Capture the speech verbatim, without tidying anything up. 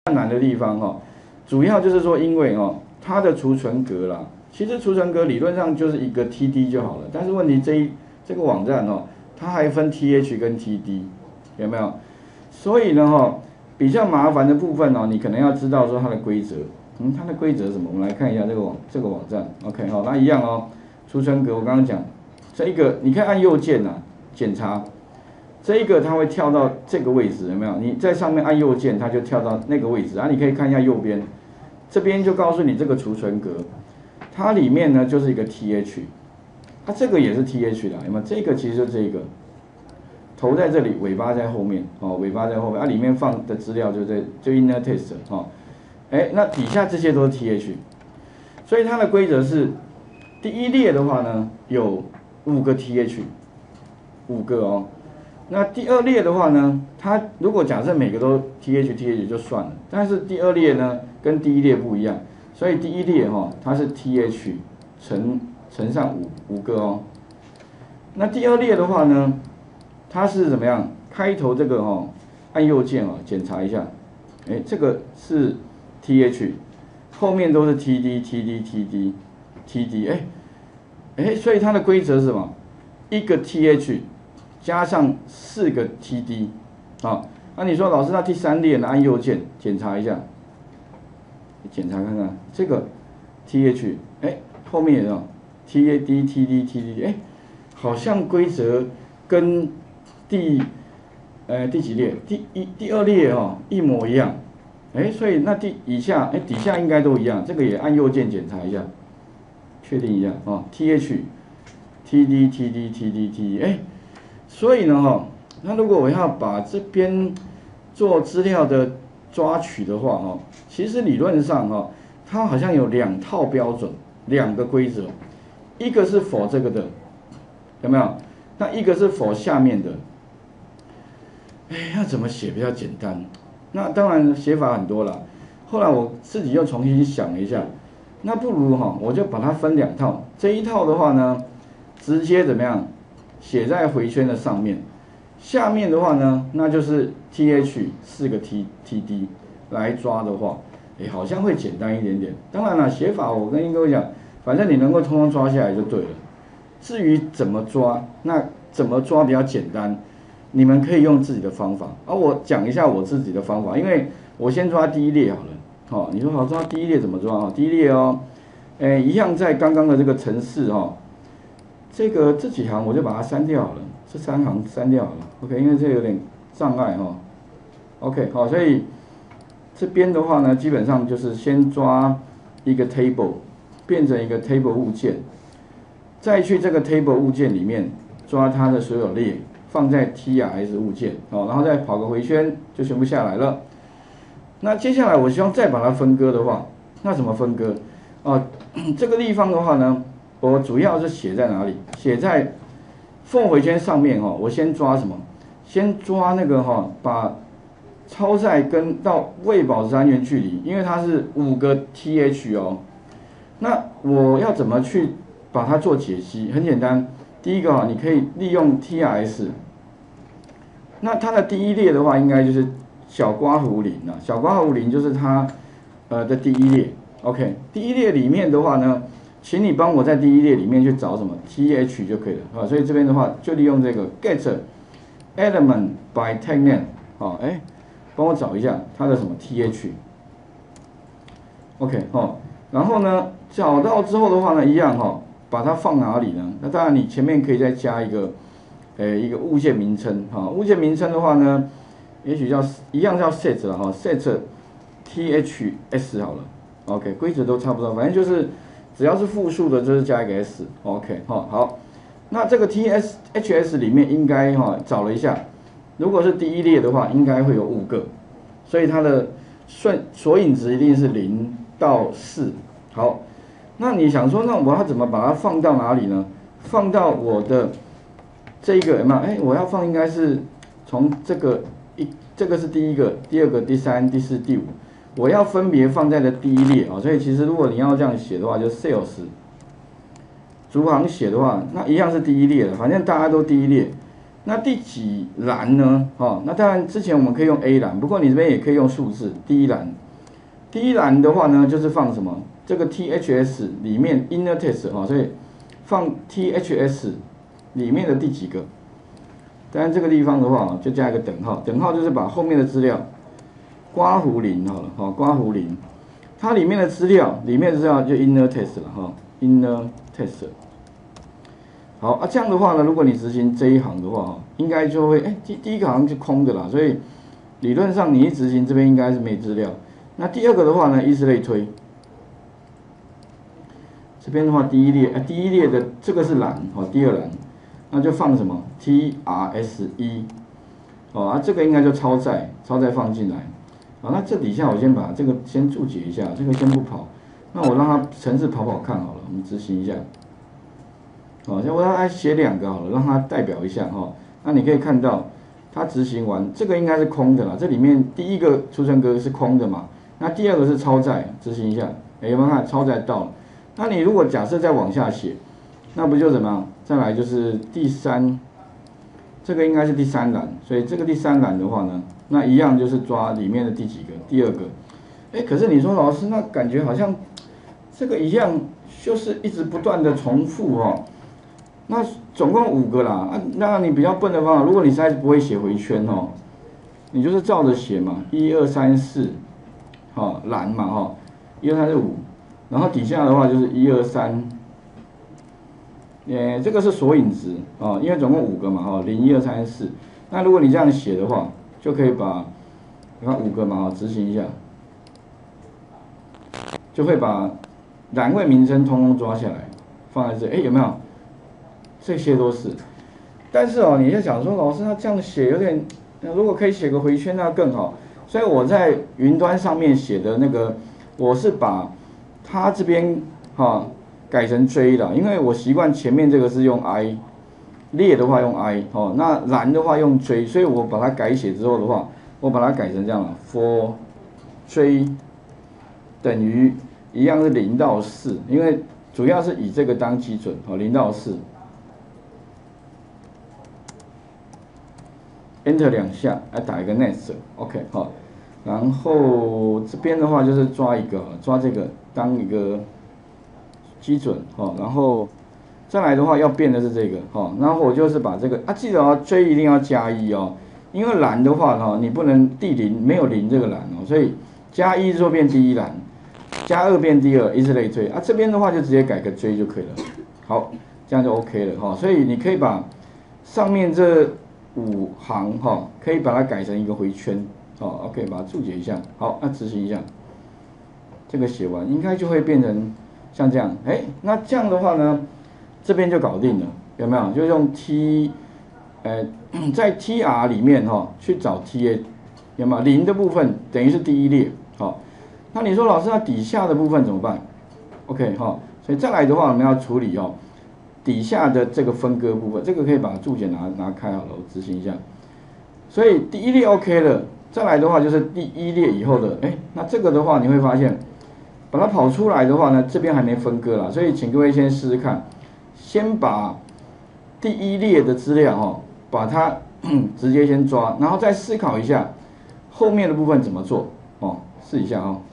难的地方哦，主要就是说，因为哦，它的储存格啦，其实储存格理论上就是一个 T D 就好了，但是问题这一这个网站哦，它还分 T H 跟 T D， 有没有？所以呢哈，比较麻烦的部分哦，你可能要知道说它的规则，嗯，它的规则是什么？我们来看一下这个网这个网站 ，OK 好，那一样哦，储存格我刚刚讲，这一个你可以按右键呐、啊、检查。这一个它会跳到这个位置，有没有？你在上面按右键，它就跳到那个位置。啊，你可以看一下右边，这边就告诉你这个储存格，它里面呢就是一个 T H， 它、啊、这个也是 T H 的，有没有？这个其实就这个，头在这里，尾巴在后面，哦，尾巴在后面，啊，里面放的资料就在就 inner text， 哦，哎，那底下这些都是 T H， 所以它的规则是，第一列的话呢有五个 T H， 五个哦。那第二列的话呢，它如果假设每个都 T H T H 就算了，但是第二列呢跟第一列不一样，所以第一列哈、哦、它是 T H 乘乘上五五个哦。那第二列的话呢，它是怎么样？开头这个哦，按右键哦检查一下，哎，这个是 T H， 后面都是 T D T D T D T D， 哎哎，所以它的规则是什么？一个 T H。加上四个 T D， 好，那你说老师，那第三列呢？按右键检查一下，检查看看这个 T H， 哎，后面有 T A D T D T D， 哎，好像规则跟第呃第几列？第一第二列哦一模一样，哎，所以那第以下哎底下应该都一样，这个也按右键检查一下，确定一下哦 T H T D T D T D T D， 哎。所以呢，哈，那如果我要把这边做资料的抓取的话，哈，其实理论上，哈，它好像有两套标准，两个规则，一个是否这个的，有没有？那一个是否下面的。哎，要怎么写比较简单？那当然写法很多了。后来我自己又重新想了一下，那不如哈，我就把它分两套。这一套的话呢，直接怎么样？写在回圈的上面，下面的话呢，那就是 T H 四个 T T D 来抓的话，哎，好像会简单一点点。当然了，写法我跟各位讲，反正你能够通通抓下来就对了。至于怎么抓，那怎么抓比较简单，你们可以用自己的方法。而、啊、我讲一下我自己的方法，因为我先抓第一列好了。哦，你说好抓第一列怎么抓啊？第一列哦，哎，一样在刚刚的这个程式哦。这个这几行我就把它删掉好了，这三行删掉好了 ，OK， 因为这有点障碍哈、哦、，OK， 好，所以这边的话呢，基本上就是先抓一个 table， 变成一个 table 物件，再去这个 table 物件里面抓它的所有列，放在 T R S 物件，哦，然后再跑个回圈就全部下来了。那接下来我希望再把它分割的话，那怎么分割？哦，这个地方的话呢？我主要是写在哪里？写在缝回圈上面哈。我先抓什么？先抓那个哈，把超载跟到未保持安全距离，因为它是五个 T H 哦。那我要怎么去把它做解析？很简单，第一个哈，你可以利用 T R S。那它的第一列的话，应该就是小刮弧零啊。小刮弧零就是它呃的第一列。OK， 第一列里面的话呢？请你帮我在第一列里面去找什么 T H 就可以了啊，所以这边的话就利用这个 get element by tag name 啊，哎，帮我找一下它的什么 T H，OK 哦，然后呢找到之后的话呢，一样哈、哦，把它放哪里呢？那当然你前面可以再加一个，呃一个物件名称哈、哦，物件名称的话呢，也许叫一样叫 set 了哈、哦、，set T H S 好了 ，OK 规则都差不多，反正就是。只要是复数的，就是加一个 s，OK， 哈、哦、好，那这个 T S H S 里面应该哈、哦、找了一下，如果是第一列的话，应该会有五个，所以它的顺索引值一定是零到四。好，那你想说，那我要怎么把它放到哪里呢？放到我的这一个有没有？哎，我要放应该是从这个一，这个是第一个，第二个，第三，第四，第五。我要分别放在的第一列啊，所以其实如果你要这样写的话，就 sales 逐行写的话，那一样是第一列的，反正大家都第一列。 那第几栏呢？哦，那当然之前我们可以用 A 栏，不过你这边也可以用数字。第一栏，第一栏的话呢，就是放什么？这个 T H S 里面 inner test 哈、哦，所以放 T H S 里面的第几个？当然这个地方的话，就加一个等号，等号就是把后面的资料刮胡零好了，哈、哦，刮胡零，它里面的资料，里面的资料就 inner test 了哈、哦、，inner test。好啊，这样的话呢，如果你执行这一行的话，应该就会，哎，第第一个好像是空的啦，所以理论上你一执行这边应该是没资料。那第二个的话呢，以此类推。这边的话，第一列，哎，第一列的这个是栏，哦，第二栏，那就放什么 T R S 一，哦啊，这个应该就超载，超载放进来。好，那这底下我先把这个先注解一下，这个先不跑，那我让它程式跑跑看好了，我们执行一下。好，先我让它写两个好了，让它代表一下哈。那你可以看到，它执行完，这个应该是空的啦。这里面第一个储存格是空的嘛，那第二个是超载，执行一下，哎，有没有看超载到了？那你如果假设再往下写，那不就怎么样？再来就是第三，这个应该是第三栏，所以这个第三栏的话呢，那一样就是抓里面的第几个，第二个。哎，可是你说老师，那感觉好像这个一样，就是一直不断的重复哦。那总共五个啦，啊，那你比较笨的方法，如果你实在是不会写回圈哦，你就是照着写嘛，一二三四，好栏嘛哈，一二三四五，然后底下的话就是一二三，呃，这个是索引值啊，因为总共五个嘛哈，零一二三四，那如果你这样写的话，就可以把，你看五个嘛哈，执行一下，就会把栏位名称通通抓下来，放在这，哎，有没有？这些都是，但是哦，你在想说，老师他这样写有点，如果可以写个回圈那更好。所以我在云端上面写的那个，我是把它这边哈、哦、改成追了，因为我习惯前面这个是用 i， 列的话用 i 哦，那栏的话用追，所以我把它改写之后的话，我把它改成这样了 ，for 追等于一样是零到四，因为主要是以这个当基准哦，零到四。Enter 两下，来打一个 next，OK 好，然后这边的话就是抓一个，抓这个当一个基准，哈，然后再来的话要变的是这个，哈，然后我就是把这个啊，记得哦，追一定要加一哦，因为栏的话哈，你不能第零没有零这个栏哦，所以加一之后变第一栏，加二变第二，以此类推啊，这边的话就直接改个追就可以了，好，这样就 OK 了哈，所以你可以把上面这五行哈，可以把它改成一个回圈，好 ，OK， 把它注解一下，好，那执行一下，这个写完应该就会变成像这样，哎，那这样的话呢，这边就搞定了，有没有？就用 T， 呃，在 T R 里面哈去找 T A， 有没有？零的部分等于是第一列，好，那你说老师那底下的部分怎么办 ？OK 哈，所以再来的话我们要处理哦。底下的这个分割部分，这个可以把注解拿拿开好了，我执行一下。所以第一列 OK 了，再来的话就是第一列以后的，哎，那这个的话你会发现，把它跑出来的话呢，这边还没分割啦，所以请各位先试试看，先把第一列的资料哈，把它直接先抓，然后再思考一下后面的部分怎么做哦，试一下哦。